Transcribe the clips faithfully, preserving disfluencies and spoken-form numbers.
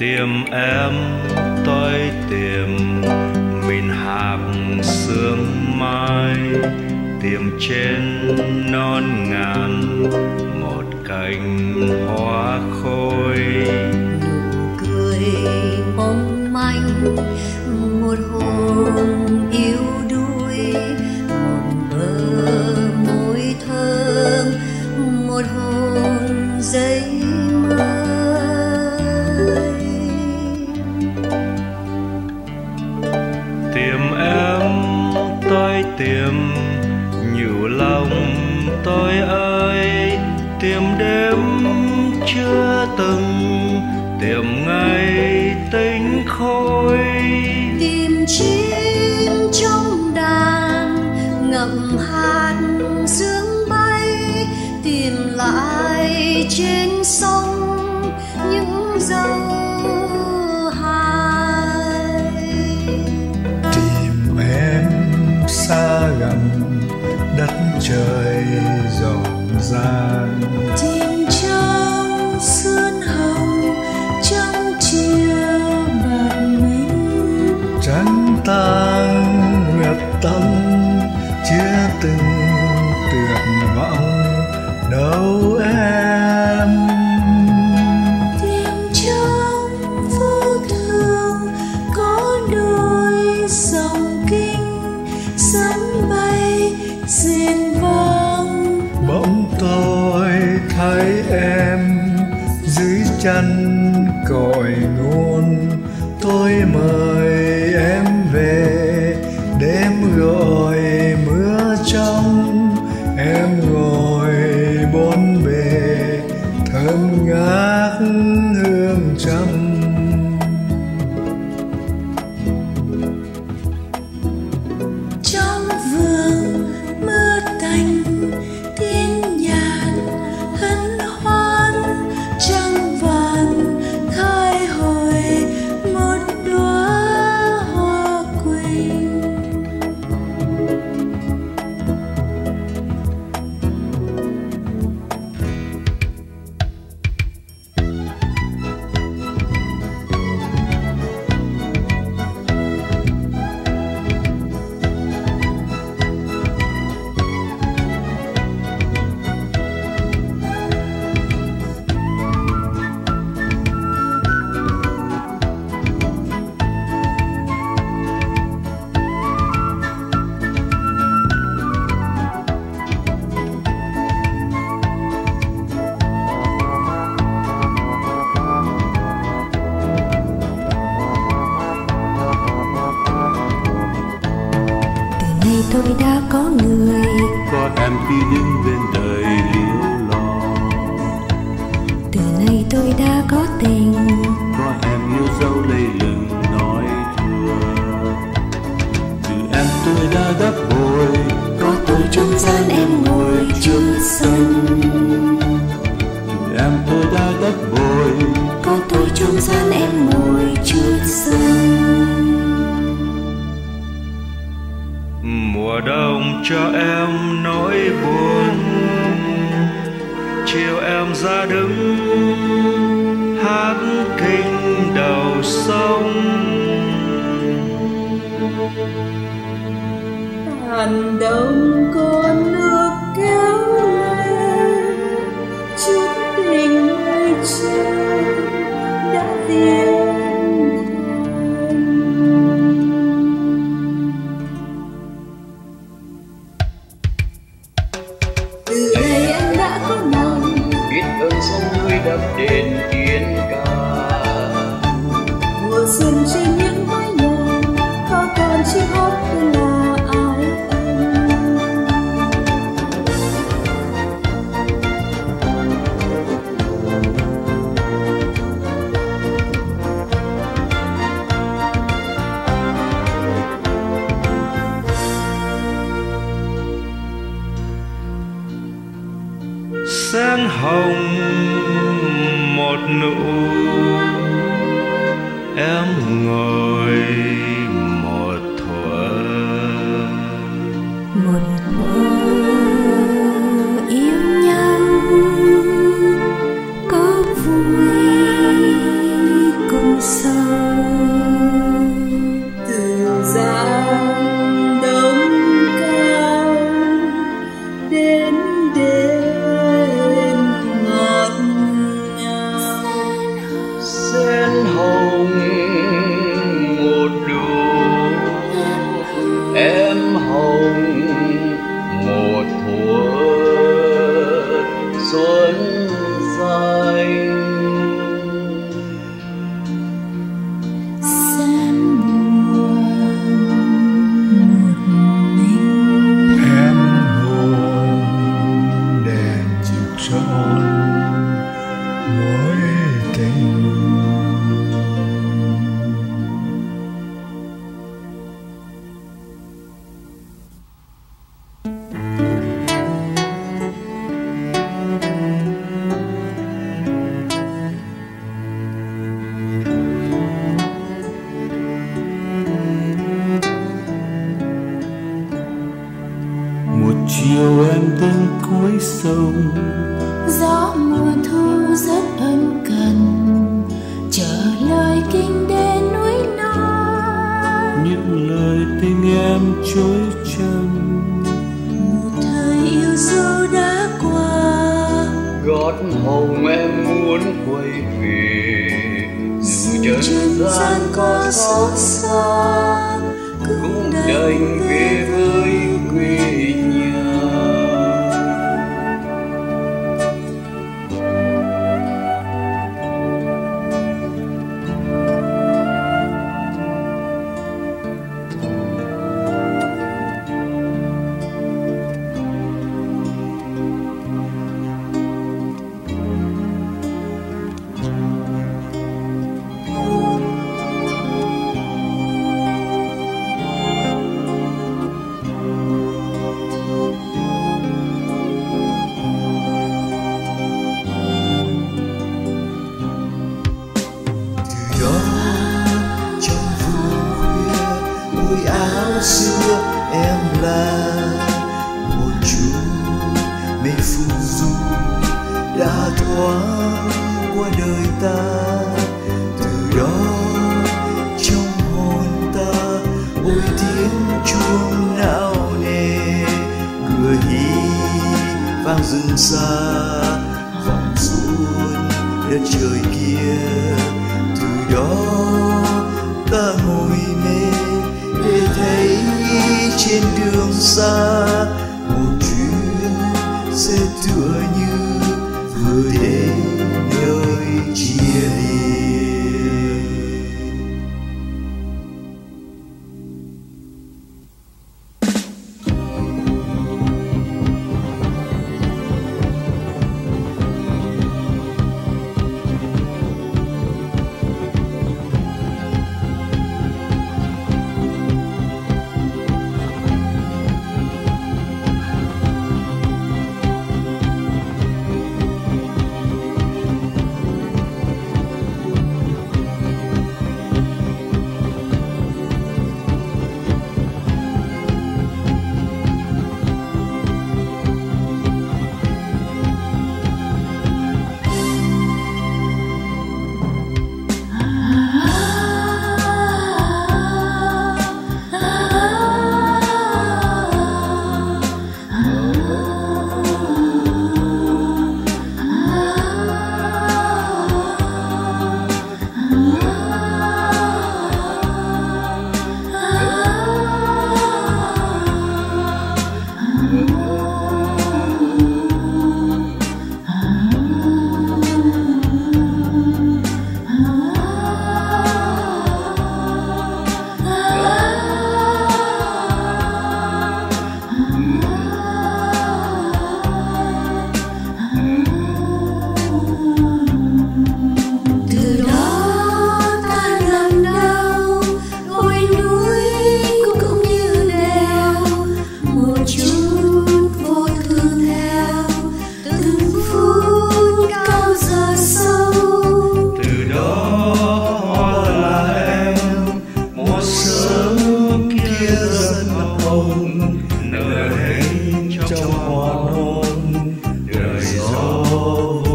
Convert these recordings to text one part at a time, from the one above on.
tìm em tôi tìm mình hạc sương mai, tìm trên non ngàn một cành hoa khôi. Nụ cười mong manh một hồn yêu đuối, một bờ môi thơm một hồn giấy mới. Tìm em tôi tìm nhủ lòng tôi ơi, tìm đêm chưa từng tìm ngày tinh khôi. Tìm chim trong đàn ngậm hạt sương bay, tìm lại trên sông những dấu hài. Tìm em xa gần đất trời rộng ràng, Tìm trong sương hồng trong chiều bạc minh, trắng tang nguyệt tâm chưa từng tuyệt vọng đâu em. tìm trong vô thường có đôi dòng kinh, sấm bay rền vang. Bỗng tôi thấy em dưới chân cội nguồn, tôi mời em về đêm gọi mưa trong. Em ngồi bốn bề thơm ngát hương trầm. Trong vườn mưa tành tiếng nhàn hân hoan, trăng vàng khai hồi một đóa hoa quỳnh. Tôi đã có người, có em khi đứng bên đời liễu lo. từ nay tôi đã có tình, Có em yêu dấu lây lừng nói thưa. Từ em tôi đã đắp bồi, có tôi trong gian em ngồi chưa sân. từ em tôi đã đắp bồi, Có tôi trong gian em ngồi chưa sân. Mùa đông cho em nỗi buồn, chiều em ra đứng hát kinh đầu sông. Tàn đông con nước kéo lên, chút tình ngày trước đã viết. Từ đây em đã có lòng, Biết ơn sông núi đắp đền yên ca. mùa xuân trên những mái nhà có con chim hót tên là ái ân. Sen hồng một nụ, em ngồi một thuở. Một thuở yêu nhau có vui cùng khói sông. Gió mùa thu rất ân cần, chờ lời kinh đến núi non. Những lời tình em trôi trần. Một thời yêu dấu đã qua, gót hồng em muốn quay về. Dù trần gian có xót xa, cũng đành về với quê nhà. Xưa em là một chú mê phù du đã thoáng qua đời ta. Từ đó trong hồn ta ôi tiếng chuông não nề, cửa hí vang rừng xa vọng xuống đất trời kia. Từ đó ta ngồi mê để thấy trên đường xa một chuyến sẽ tựa như vừa đến nơi chia ly.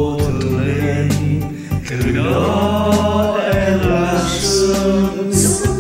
từ đó em là sương.